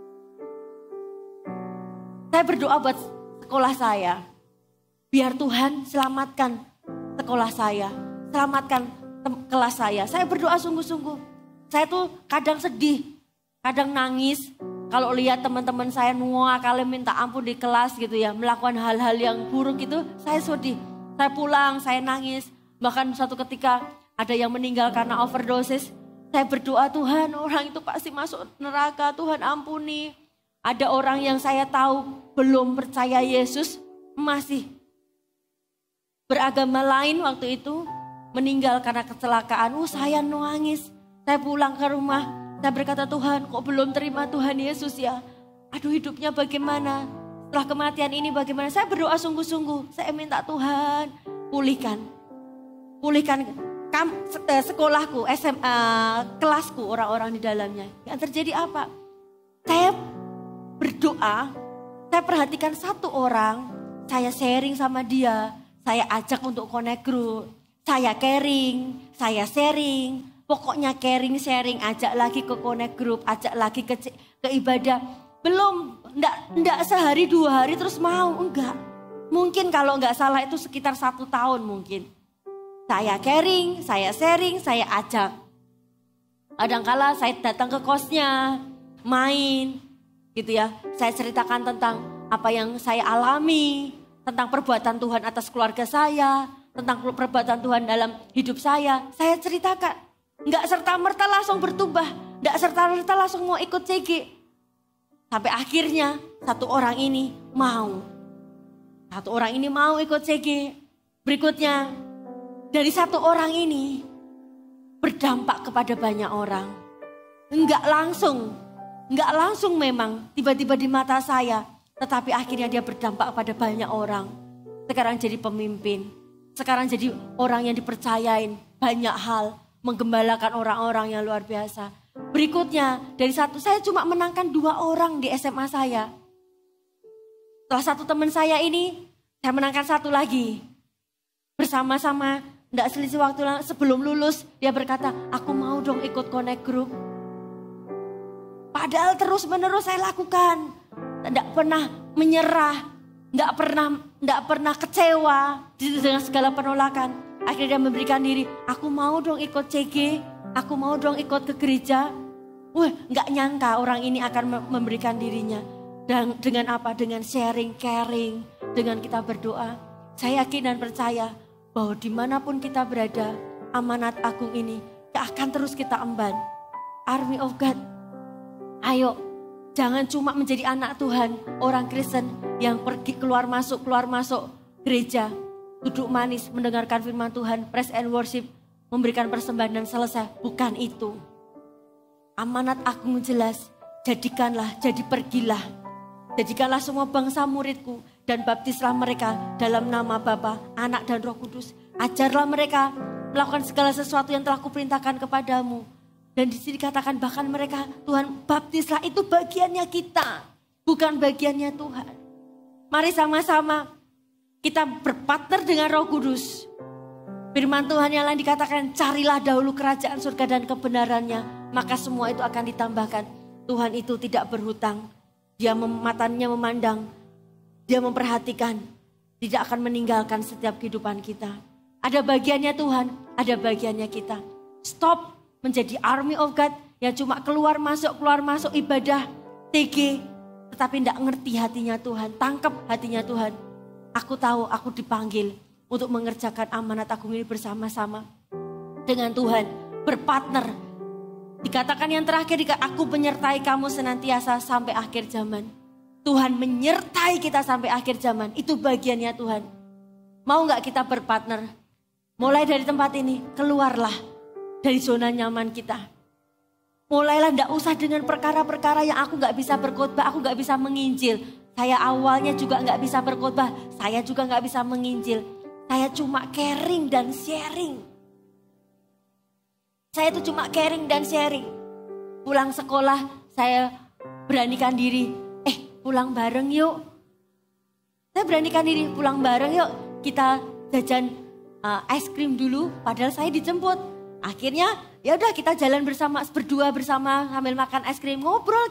Saya berdoa buat sekolah saya. Biar Tuhan selamatkan sekolah saya, selamatkan kelas saya. Saya berdoa sungguh-sungguh. Saya tuh kadang sedih, kadang nangis. Kalau lihat teman-teman saya kali minta ampun di kelas gitu ya, melakukan hal-hal yang buruk itu, saya sedih. Saya pulang, saya nangis. Bahkan suatu ketika ada yang meninggal karena overdosis. Saya berdoa, Tuhan orang itu pasti masuk neraka, Tuhan ampuni. Ada orang yang saya tahu belum percaya Yesus, masih beragama lain waktu itu. Meninggal karena kecelakaan, saya nangis. Saya pulang ke rumah, saya berkata, Tuhan kok belum terima Tuhan Yesus ya. Aduh hidupnya bagaimana, setelah kematian ini bagaimana. Saya berdoa sungguh-sungguh, saya minta Tuhan pulihkan sekolahku, SMA, kelasku, orang-orang di dalamnya. Yang terjadi apa? Saya berdoa, saya perhatikan satu orang, saya sharing sama dia, saya ajak untuk connect group, saya caring, saya sharing, pokoknya caring, sharing, ajak lagi ke connect group, ajak lagi ke ibadah. Belum, enggak sehari 2 hari terus mau, enggak. Mungkin kalau enggak salah itu sekitar 1 tahun mungkin. Saya caring, saya sharing, saya ajak. Kadang-kala saya datang ke kosnya, main gitu ya. Saya ceritakan tentang apa yang saya alami, tentang perbuatan Tuhan atas keluarga saya, tentang perbuatan Tuhan dalam hidup saya. Saya ceritakan, enggak serta-merta langsung bertubah, enggak serta-merta langsung mau ikut CG. Sampai akhirnya satu orang ini mau ikut CG. Berikutnya, dari satu orang ini berdampak kepada banyak orang. Enggak langsung Nggak langsung memang tiba-tiba di mata saya. Tetapi akhirnya dia berdampak pada banyak orang. Sekarang jadi pemimpin. Sekarang jadi orang yang dipercayain banyak hal. Menggembalakan orang-orang yang luar biasa. Berikutnya dari satu, saya cuma menangkan 2 orang di SMA saya. Salah satu teman saya ini, saya menangkan 1 lagi. Bersama-sama, tidak selisih waktu sebelum lulus, dia berkata, aku mau dong ikut connect group. Padahal terus menerus saya lakukan. Tidak pernah menyerah. Tidak pernah kecewa dengan segala penolakan. Akhirnya dia memberikan diri. Aku mau dong ikut CG. Aku mau dong ikut ke gereja. Wah, gak nyangka orang ini akan memberikan dirinya. Dan dengan apa? Dengan sharing, caring. Dengan kita berdoa. Saya yakin dan percaya bahwa dimanapun kita berada, amanat agung ini akan terus kita emban. Army of God. Ayo, jangan cuma menjadi anak Tuhan, orang Kristen yang pergi keluar masuk gereja, duduk manis, mendengarkan firman Tuhan, praise and worship, memberikan persembahan dan selesai. Bukan itu. Amanat agung jelas, pergilah. Jadikanlah semua bangsa muridku dan baptislah mereka dalam nama Bapa, Anak dan Roh Kudus. Ajarlah mereka melakukan segala sesuatu yang telah kuperintahkan kepadamu. Dan di sini dikatakan bahkan mereka, Tuhan baptislah, itu bagiannya kita, bukan bagiannya Tuhan. Mari sama-sama kita berpartner dengan Roh Kudus. Firman Tuhan yang lain dikatakan, carilah dahulu kerajaan surga dan kebenarannya, maka semua itu akan ditambahkan. Tuhan itu tidak berhutang, dia matanya memandang, dia memperhatikan, tidak akan meninggalkan setiap kehidupan kita. Ada bagiannya Tuhan, ada bagiannya kita. Stop menjadi army of God yang cuma keluar masuk ibadah TG, tetapi tidak ngerti hatinya Tuhan, tangkap hatinya Tuhan. Aku tahu aku dipanggil untuk mengerjakan amanat agung ini bersama-sama dengan Tuhan, berpartner. Dikatakan yang terakhir, aku menyertai kamu senantiasa sampai akhir zaman. Tuhan menyertai kita sampai akhir zaman, itu bagiannya Tuhan. Mau gak kita berpartner? Mulai dari tempat ini, keluarlah dari zona nyaman kita. Mulailah, gak usah dengan perkara-perkara yang aku gak bisa berkhotbah, aku gak bisa menginjil. Saya awalnya juga gak bisa berkhotbah, saya juga gak bisa menginjil. Saya cuma caring dan sharing. Saya itu cuma caring dan sharing. Pulang sekolah, saya beranikan diri, pulang bareng yuk. Saya beranikan diri, pulang bareng yuk. Kita jajan es krim dulu, padahal saya dijemput. Akhirnya ya udah kita jalan berdua bersama sambil makan es krim, ngobrol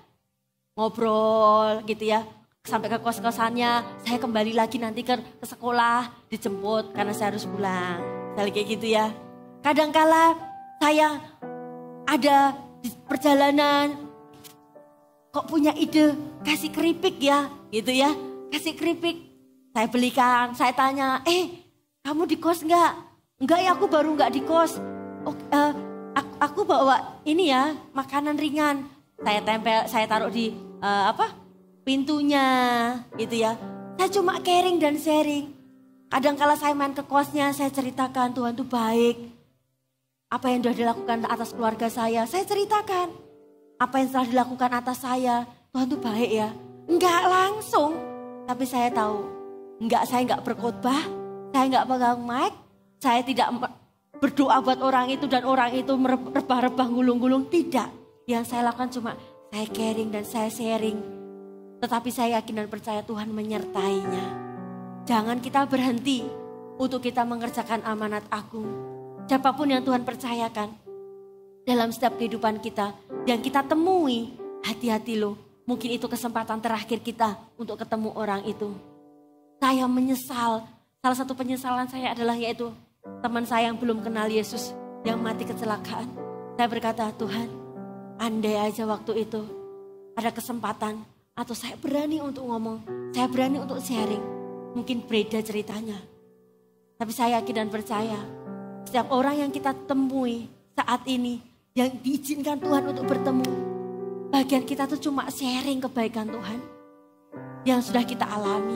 gitu ya. Sampai ke kos-kosannya, saya kembali lagi nanti ke sekolah, dijemput karena saya harus pulang. Kayak gitu ya. Kadangkala saya ada di perjalanan, kok punya ide kasih keripik ya, gitu ya. Kasih keripik, saya belikan, saya tanya, kamu di kos enggak? Enggak ya, aku baru enggak di kos. Aku bawa ini ya, makanan ringan. Saya taruh di pintunya gitu ya. Saya cuma caring dan sharing. Kadang-kala saya main ke kosnya, saya ceritakan Tuhan itu baik. Apa yang sudah dilakukan atas keluarga saya ceritakan. Apa yang telah dilakukan atas saya, Tuhan itu baik ya. Enggak langsung, tapi saya tahu. Saya enggak berkhotbah, saya enggak pegang mic, saya tidak berdoa buat orang itu dan orang itu merebah-rebah gulung-gulung, tidak. Yang saya lakukan cuma saya caring dan saya sharing. Tetapi saya yakin dan percaya Tuhan menyertainya. Jangan kita berhenti untuk kita mengerjakan amanat agung. Siapapun yang Tuhan percayakan dalam setiap kehidupan kita, yang kita temui, hati-hati loh. Mungkin itu kesempatan terakhir kita untuk ketemu orang itu. Saya menyesal, salah satu penyesalan saya adalah yaitu teman saya yang belum kenal Yesus, yang mati kecelakaan. Saya berkata, Tuhan, andai aja waktu itu ada kesempatan, atau saya berani untuk ngomong, saya berani untuk sharing. Mungkin beda ceritanya. Tapi saya yakin dan percaya, setiap orang yang kita temui saat ini, yang diizinkan Tuhan untuk bertemu, bagian kita tuh cuma sharing kebaikan Tuhan. Yang sudah kita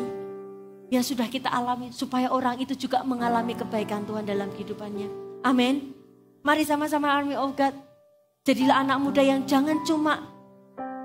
alami, supaya orang itu juga mengalami kebaikan Tuhan dalam kehidupannya. Amin. Mari sama-sama Army of God, jadilah anak muda yang jangan cuma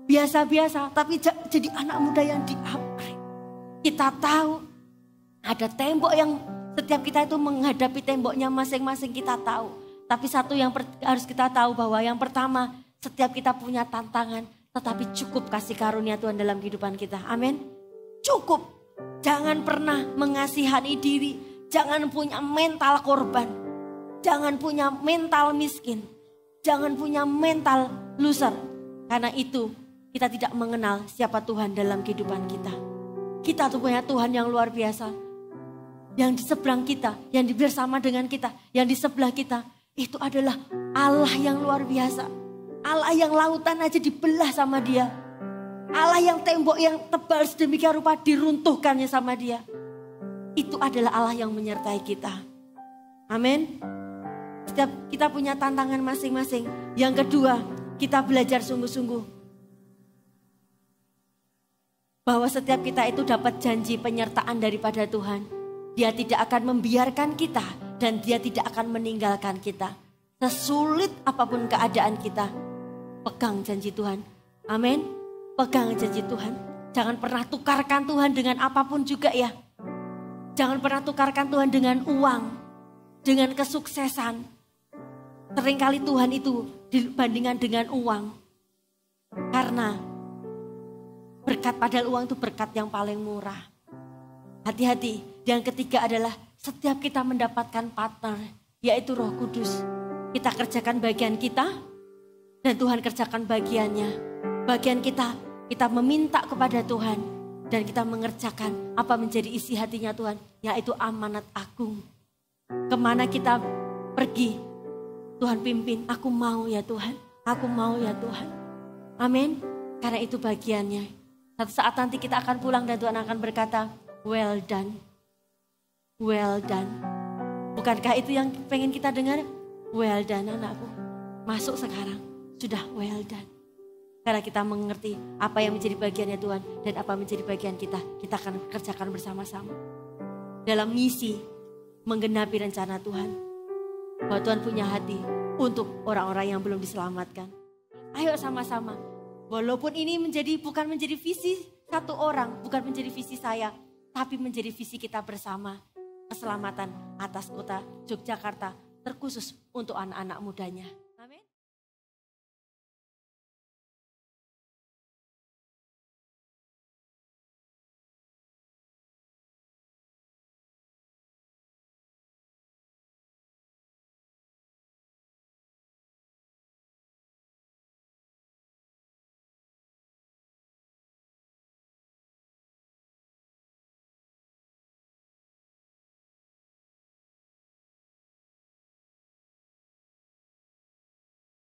biasa-biasa, tapi jadi anak muda yang di-upgrade. Kita tahu ada tembok yang setiap kita itu menghadapi temboknya masing-masing, kita tahu. Tapi satu yang harus kita tahu bahwa yang pertama, setiap kita punya tantangan, tetapi cukup kasih karunia Tuhan dalam kehidupan kita. Amin. Cukup. Jangan pernah mengasihani diri. Jangan punya mental korban. Jangan punya mental miskin. Jangan punya mental loser. Karena itu kita tidak mengenal siapa Tuhan dalam kehidupan kita. Kita tuh punya Tuhan yang luar biasa. Yang di seberang kita, yang bersama dengan kita, yang di sebelah kita. Itu adalah Allah yang luar biasa. Allah yang lautan aja dibelah sama dia. Allah yang tembok yang tebal sedemikian rupa diruntuhkannya sama dia. Itu adalah Allah yang menyertai kita. Amin. Setiap kita punya tantangan masing-masing. Yang kedua, kita belajar sungguh-sungguh. Bahwa setiap kita itu dapat janji penyertaan daripada Tuhan. Dia tidak akan membiarkan kita. Dan dia tidak akan meninggalkan kita. Sesulit apapun keadaan kita. Pegang janji Tuhan. Amin. Pegang janji Tuhan. Jangan pernah tukarkan Tuhan dengan apapun juga ya. Jangan pernah tukarkan Tuhan dengan uang. Dengan kesuksesan. Seringkali Tuhan itu dibandingkan dengan uang. Karena berkat, padahal uang itu berkat yang paling murah. Hati-hati. Yang ketiga adalah setiap kita mendapatkan partner, yaitu Roh Kudus. Kita kerjakan bagian kita, dan Tuhan kerjakan bagiannya. Bagian kita meminta kepada Tuhan, dan kita mengerjakan apa menjadi isi hatinya Tuhan, yaitu amanat agung. Kemana kita pergi, Tuhan pimpin, aku mau ya Tuhan, aku mau ya Tuhan. Amin. Karena itu bagiannya. Satu saat nanti kita akan pulang dan Tuhan akan berkata, well done. Well done. Bukankah itu yang pengen kita dengar? Well done anakku. Masuk sekarang. Sudah well done. Karena kita mengerti apa yang menjadi bagiannya Tuhan. Dan apa menjadi bagian kita. Kita akan kerjakan bersama-sama. Dalam misi menggenapi rencana Tuhan. Bahwa Tuhan punya hati untuk orang-orang yang belum diselamatkan. Ayo sama-sama. Walaupun ini bukan menjadi visi satu orang. Bukan menjadi visi saya. Tapi menjadi visi kita bersama. Keselamatan atas kota Yogyakarta terkhusus untuk anak-anak mudanya.